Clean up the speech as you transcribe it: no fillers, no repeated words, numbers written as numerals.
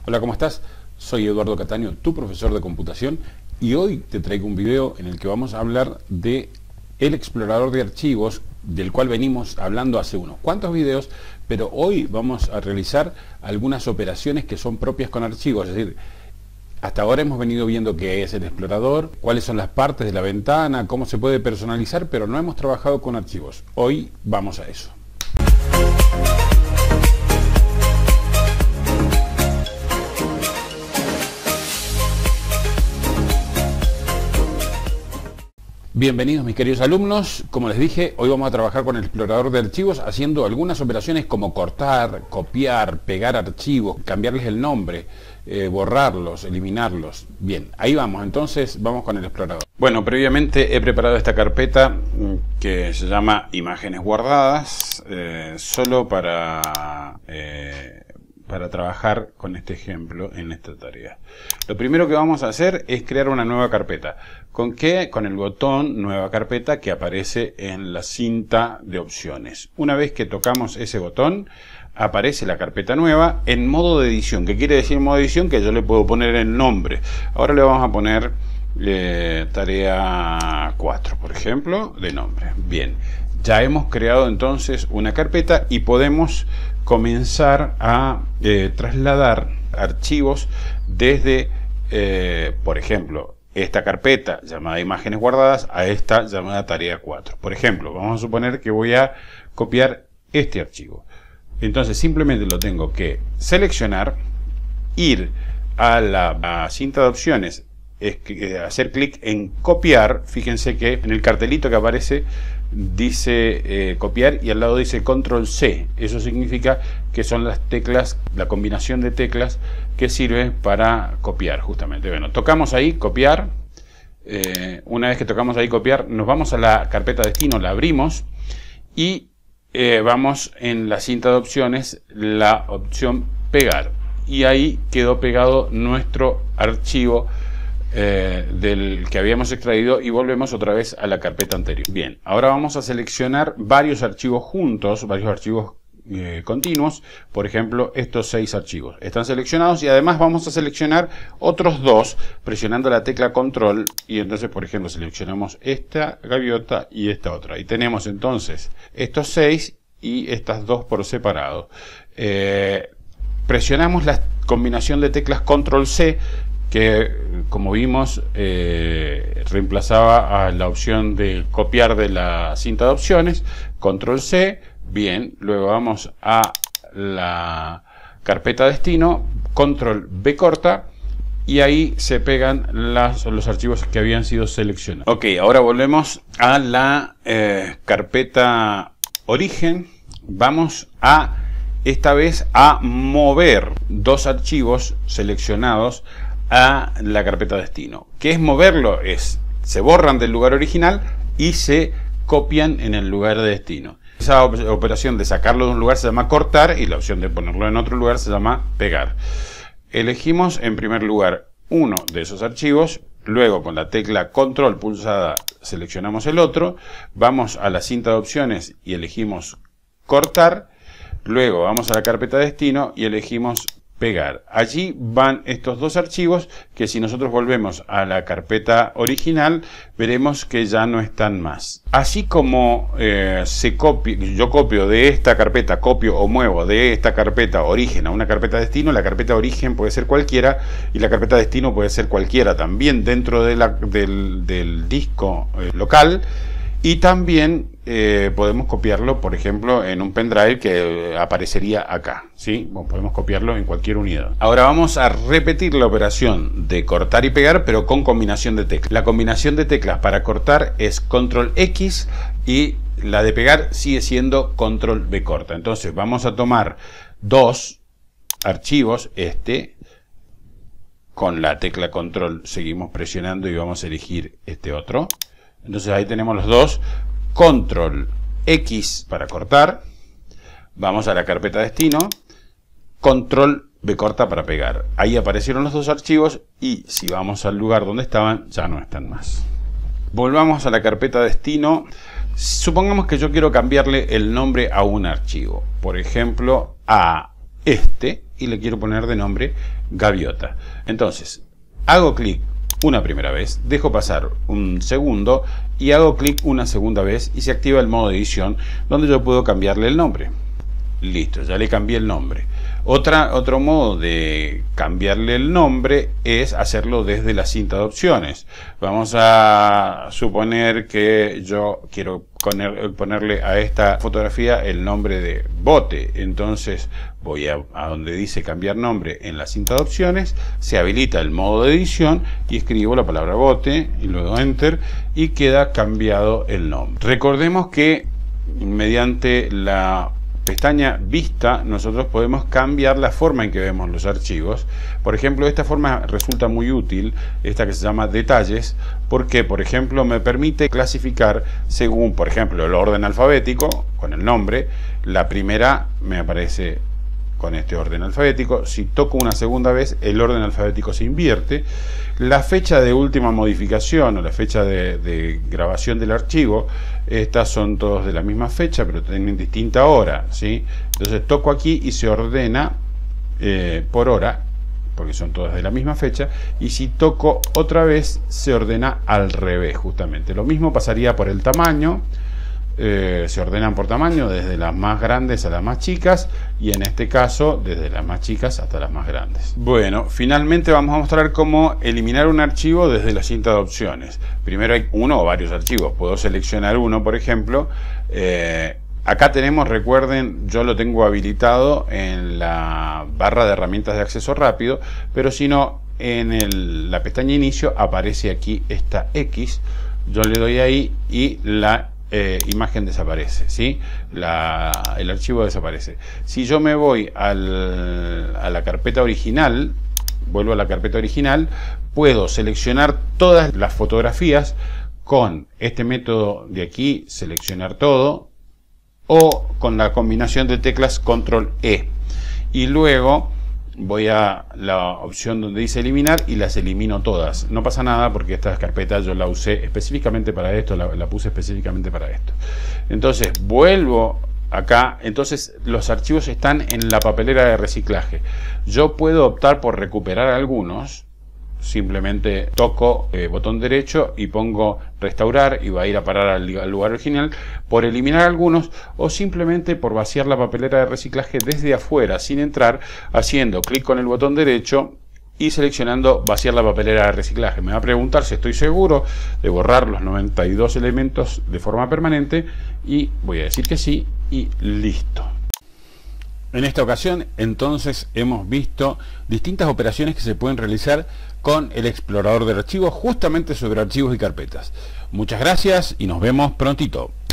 Hola, ¿cómo estás? Soy Eduardo Cataño, tu profesor de computación, y hoy te traigo un video en el que vamos a hablar de el explorador de archivos, del cual venimos hablando hace unos cuantos videos, pero hoy vamos a realizar algunas operaciones que son propias con archivos. Es decir, hasta ahora hemos venido viendo qué es el explorador, cuáles son las partes de la ventana, cómo se puede personalizar, pero no hemos trabajado con archivos. Hoy vamos a eso. Bienvenidos mis queridos alumnos. Como les dije, hoy vamos a trabajar con el explorador de archivos haciendo algunas operaciones como cortar, copiar, pegar archivos, cambiarles el nombre, borrarlos, eliminarlos. Bien, ahí vamos, entonces vamos con el explorador. Bueno, previamente he preparado esta carpeta que se llama imágenes guardadas, solo para trabajar con este ejemplo en esta tarea. Lo primero que vamos a hacer es crear una nueva carpeta. ¿Con qué? Con el botón nueva carpeta que aparece en la cinta de opciones. Una vez que tocamos ese botón, aparece la carpeta nueva en modo de edición. ¿Qué quiere decir modo de edición? Que yo le puedo poner el nombre. Ahora le vamos a poner tarea 4, por ejemplo, de nombre. Bien, ya hemos creado entonces una carpeta y podemos comenzar a trasladar archivos desde, por ejemplo, esta carpeta llamada imágenes guardadas a esta llamada tarea 4. Por ejemplo, vamos a suponer que voy a copiar este archivo. Entonces simplemente lo tengo que seleccionar, ir a la cinta de opciones, hacer clic en copiar. Fíjense que en el cartelito que aparece dice copiar y al lado dice control C. Eso significa que son las teclas, la combinación de teclas que sirve para copiar justamente. Bueno, tocamos ahí copiar. Una vez que tocamos ahí copiar, nos vamos a la carpeta destino, la abrimos y vamos en la cinta de opciones, la opción pegar, y ahí quedó pegado nuestro archivo del que habíamos extraído, y volvemos otra vez a la carpeta anterior. Bien, ahora vamos a seleccionar varios archivos juntos, varios archivos continuos. Por ejemplo, estos 6 archivos están seleccionados, y además vamos a seleccionar otros 2 presionando la tecla control, y entonces, por ejemplo, seleccionamos esta gaviota y esta otra, y tenemos entonces estos 6 y estas 2 por separado. Presionamos la combinación de teclas control C, que como vimos reemplazaba a la opción de copiar de la cinta de opciones. Control C. Bien, luego vamos a la carpeta destino, control B corta, y ahí se pegan los archivos que habían sido seleccionados. Ok, ahora volvemos a la carpeta origen. Vamos a esta vez a mover 2 archivos seleccionados a la carpeta destino. ¿Qué es moverlo? Se borran del lugar original y se copian en el lugar de destino. Esa operación de sacarlo de un lugar se llama cortar, y la opción de ponerlo en otro lugar se llama pegar. Elegimos en primer lugar uno de esos archivos, luego con la tecla control pulsada seleccionamos el otro, vamos a la cinta de opciones y elegimos cortar, luego vamos a la carpeta destino y elegimos pegar. Allí van estos 2 archivos que, si nosotros volvemos a la carpeta original, veremos que ya no están más. Así como yo copio de esta carpeta, copio o muevo de esta carpeta origen a una carpeta destino, la carpeta origen puede ser cualquiera y la carpeta destino puede ser cualquiera también dentro de del disco local. Y también podemos copiarlo, por ejemplo, en un pendrive que aparecería acá, ¿sí? Bueno, podemos copiarlo en cualquier unidad. Ahora vamos a repetir la operación de cortar y pegar, pero con combinación de teclas. La combinación de teclas para cortar es control X, y la de pegar sigue siendo control B corta. Entonces vamos a tomar 2 archivos, con la tecla control seguimos presionando y vamos a elegir este otro. Entonces ahí tenemos los 2, control X para cortar, vamos a la carpeta destino, control B corta para pegar. Ahí aparecieron los 2 archivos, y si vamos al lugar donde estaban, ya no están más. Volvamos a la carpeta destino. Supongamos que yo quiero cambiarle el nombre a un archivo, por ejemplo a este, y le quiero poner de nombre gaviota. Entonces, hago clic una primera vez, dejo pasar un segundo y hago clic una segunda vez y se activa el modo de edición donde yo puedo cambiarle el nombre. Listo, ya le cambié el nombre. Otro modo de cambiarle el nombre es hacerlo desde la cinta de opciones. Vamos a suponer que yo quiero ponerle a esta fotografía el nombre de bote. Entonces voy a donde dice cambiar nombre en la cinta de opciones, se habilita el modo de edición y escribo la palabra bote y luego enter y queda cambiado el nombre. Recordemos que mediante la pestaña Vista nosotros podemos cambiar la forma en que vemos los archivos. Por ejemplo, esta forma resulta muy útil, esta que se llama Detalles, porque por ejemplo me permite clasificar según, por ejemplo, el orden alfabético con el nombre. La primera me aparece con este orden alfabético. Si toco una segunda vez, el orden alfabético se invierte. La fecha de última modificación o la fecha de grabación del archivo, estas son todos de la misma fecha, pero tienen distinta hora, ¿sí? Entonces toco aquí y se ordena por hora, porque son todas de la misma fecha, y si toco otra vez, se ordena al revés, justamente. Lo mismo pasaría por el tamaño. Se ordenan por tamaño desde las más grandes a las más chicas y en este caso desde las más chicas hasta las más grandes. Bueno, finalmente vamos a mostrar cómo eliminar un archivo desde la cinta de opciones. Primero hay uno o varios archivos, puedo seleccionar uno, por ejemplo. Acá tenemos, recuerden, yo lo tengo habilitado en la barra de herramientas de acceso rápido, pero si no, en la pestaña inicio aparece aquí esta X. Yo le doy ahí y la imagen desaparece, ¿sí? El archivo desaparece. Si yo me voy a la carpeta original, vuelvo a la carpeta original, puedo seleccionar todas las fotografías con este método de aquí, seleccionar todo, o con la combinación de teclas Control E. Y luego voy a la opción donde dice eliminar y las elimino todas. No pasa nada porque esta carpeta yo la usé específicamente para esto, la puse específicamente para esto. Entonces vuelvo acá, entonces los archivos están en la papelera de reciclaje. Yo puedo optar por recuperar algunos. Simplemente toco botón derecho y pongo restaurar y va a ir a parar al lugar original, por eliminar algunos, o simplemente por vaciar la papelera de reciclaje desde afuera sin entrar, haciendo clic con el botón derecho y seleccionando vaciar la papelera de reciclaje. Me va a preguntar si estoy seguro de borrar los 92 elementos de forma permanente y voy a decir que sí y listo. En esta ocasión, entonces, hemos visto distintas operaciones que se pueden realizar con el explorador de archivos, justamente sobre archivos y carpetas. Muchas gracias y nos vemos prontito.